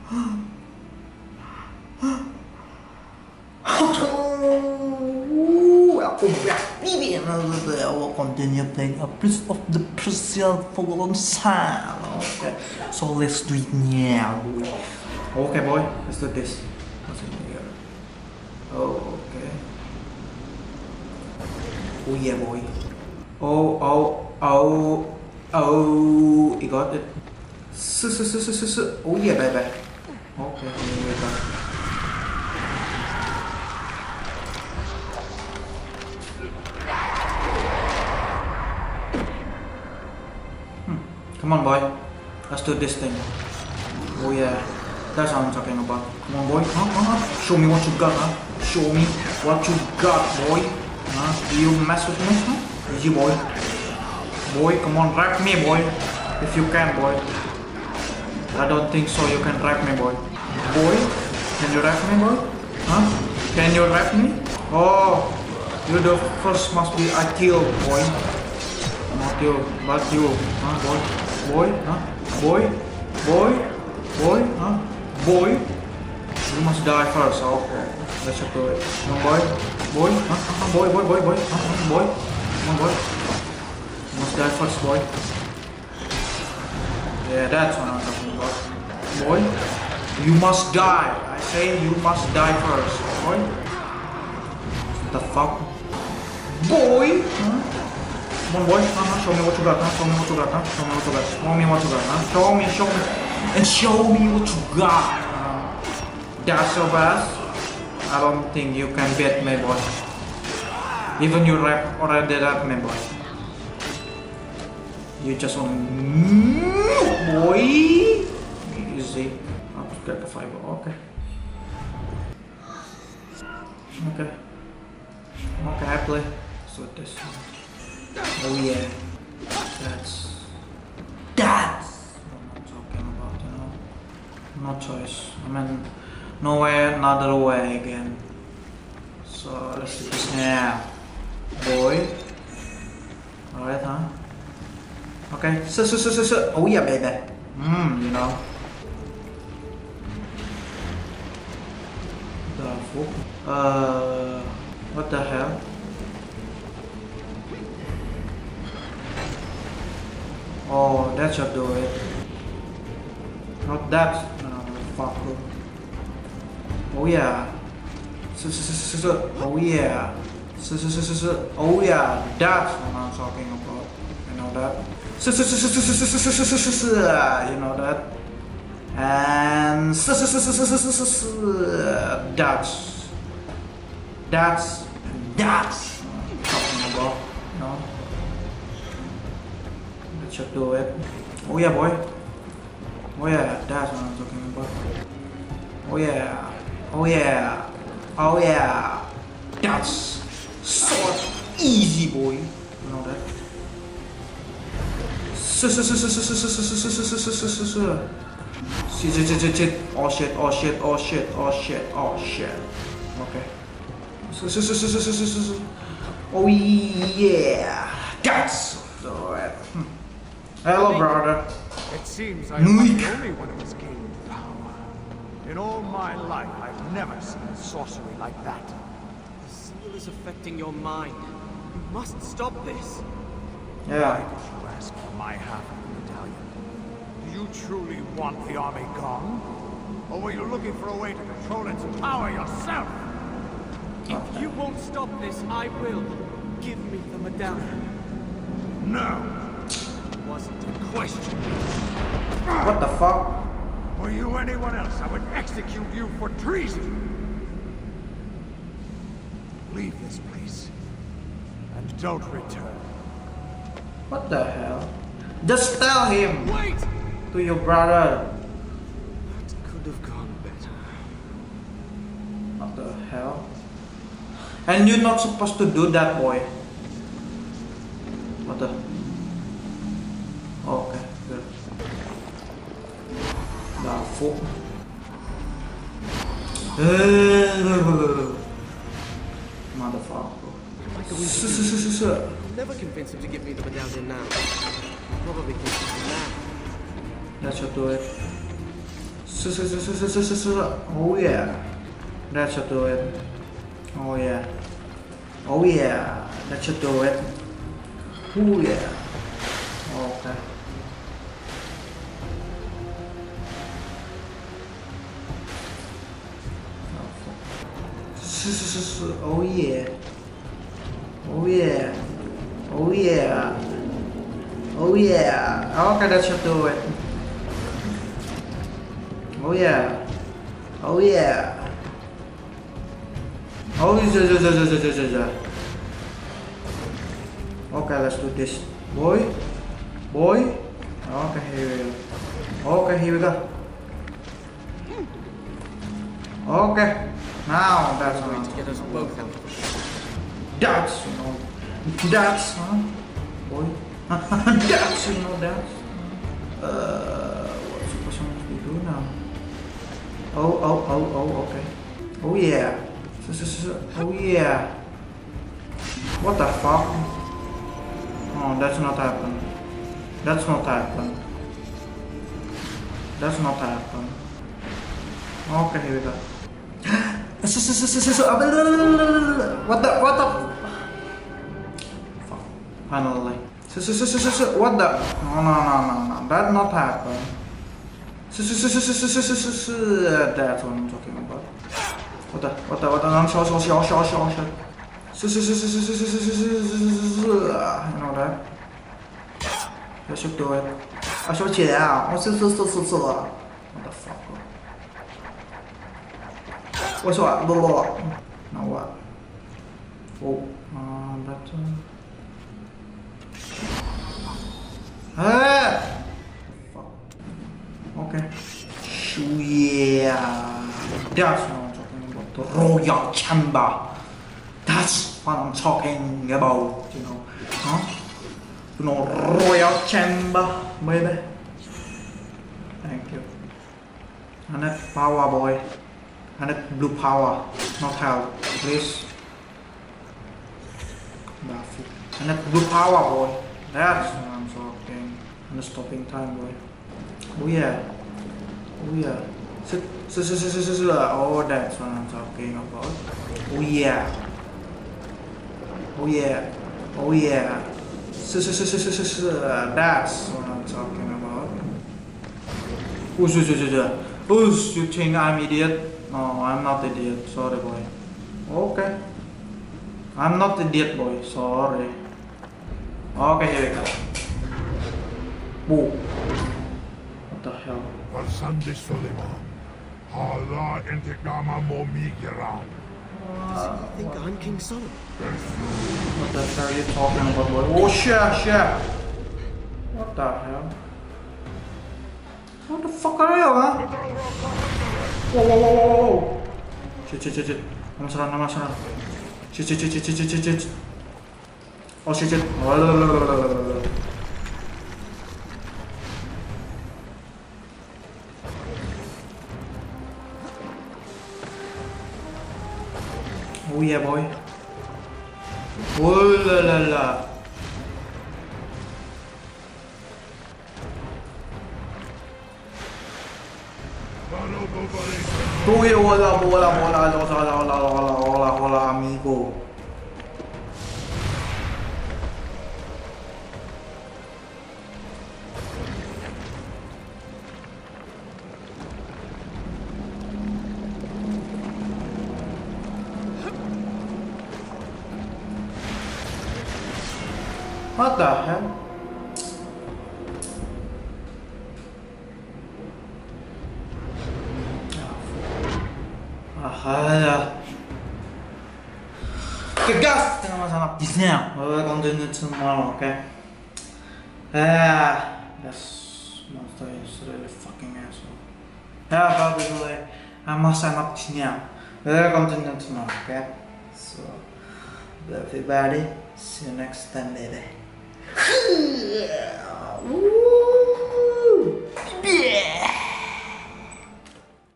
Welcome back, baby. I will continue playing a Prince of the Persia Fallen Sun. Okay, so let's do it now. Okay, boy, let's do this. What's in here? Oh, okay. Oh yeah, boy. Oh, you got it. Oh yeah, baby. Okay, here we go. Come on, boy. Let's do this thing. Oh yeah, that's what I'm talking about. Come on, boy. Show me what you got, huh? Show me what you got, boy. Do you mess with me, huh? Easy, boy. Boy, come on, rap me, boy. If you can, boy. I don't think so. You can rap me, boy. Boy, can you rap me, boy? Huh? Can you rap me? Oh, you the first must be Atil, boy. Not you, but you, huh, boy? Boy, huh? Boy, huh? Boy, you must die first. Okay, let's do it. Come on, boy, huh? Boy, huh? Boy. Come on, boy. You must die first, boy. Yeah, that's what I'm talking about. Boy, you must die. I say you must die first, boy. What the fuck? Boy, huh? Come on, boy. Show me what you got, huh? Show me what you got, huh? Show me what you got. Show me what you got, huh? Show me. And show me what you got. That's your best. I don't think you can beat me, boy. Even you rap already rap me, boy. You just want boy. Easy. I'll get the fiber. Okay. Okay, I play. So this. Oh yeah, that's what I'm talking about, you know. No choice. I mean, no way, another way again. So let's do this now, boy. Alright, huh? Okay. So. Oh yeah, baby. You know. The fuck? What the hell? Oh, that should do it. Not that. No, fuck. Oh yeah. Oh yeah. Oh yeah. That's what I'm talking about. You know that. You know that. And that's what I'm talking about. You know. Should do it. Oh yeah, boy. Oh yeah, that's what I'm talking about. Oh yeah. That's so easy, boy. You know that. Oh shit. Okay. Oh yeah. That's alright. Hello, brother. It seems I'm not the only one who has gained power. In all my life, I've never seen sorcery like that. The seal is affecting your mind. You must stop this. Why Yeah. did you ask for my half of the medallion? Do you truly want the army gone? Or were you looking for a way to control its power yourself? If you won't stop this, I will. Give me the medallion. No. Wasn't a question. What the fuck? Were you anyone else, I would execute you for treason. Leave this place. And don't return. What the hell? Just tell him. Wait! To your brother. That could have gone better. What the hell? And you're not supposed to do that, boy. What the? Oh, okay, good. The fuck? Motherfucker. I'll never convince him to give me the medallion now. Probably convince him now. That should do it. Oh yeah. That should do it. Oh yeah. Oh yeah. That should do it. Oh yeah. Okay. Oh yeah. Oh yeah. Oh yeah. Oh yeah. Okay, that should do it. Oh yeah. Oh yeah. Oh yeah. Okay, let's do this. Boy. Okay, here we go. Okay, here we go. Okay. Now that's Going to get us both out of this. that's that's boy. That's that's. What's supposed to do now? Oh, okay. Oh yeah. Oh yeah. What the fuck? Oh, that's not happen. That's not happen. That's not happen. Okay, here we go. What the? Fuck. Finally. What the? No. That not happen. That's what I'm talking about. What the? I'm short. You know that? I should do it. I should yeah. What the fuck? What's what? Now what? Oh, that. Fuck. Okay. Yeah. That's what I'm talking about. The royal chamber. That's what I'm talking about. You know, huh? You know, royal chamber, baby. Thank you. And that power, boy. And that blue power, not hell, please. And that blue power, boy. That's what I'm talking. And the stopping time, boy. Oh yeah. Oh yeah. Oh, that's what I'm talking about. Oh yeah. Oh yeah. Oh yeah. That's what I'm talking about. Oh, you think I'm idiot? No, I'm not idiot. Sorry, boy. Okay. I'm not idiot, boy. Sorry. Okay, here we go. Boom. What the hell? Varsandi Suleiman. Hala intikama mo migira. Does he think I'm King Solomon? What the hell are you talking about, boy? Oh, shit. What the hell? What the fuck are you, huh? Whoa. Shit. I'm serang. Shit. Oh, shit. Oh yeah, boy. Oh la. Uy, hola, amigo. What the hell? Kegas dengan masalah bisnya. Continue tomorrow, okay? This monster is really fucking asshole. Probably I must end up bisnya. Continue tomorrow, okay? So, everybody, see you next time, baby. Yeah.